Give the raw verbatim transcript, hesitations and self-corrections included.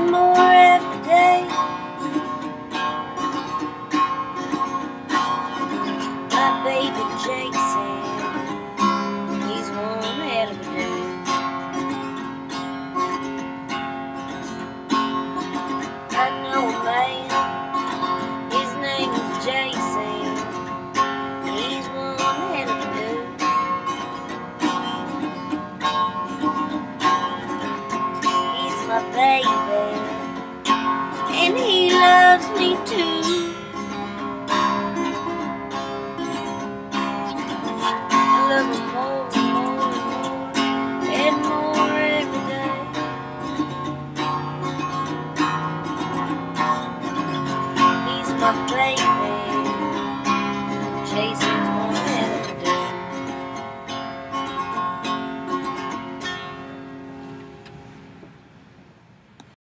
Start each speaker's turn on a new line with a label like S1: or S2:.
S1: more every day. My baby Jason, he's one hell of a dude. I know a man, his name is Jason, he's one hell of a dude. He's my baby, and he loves me too.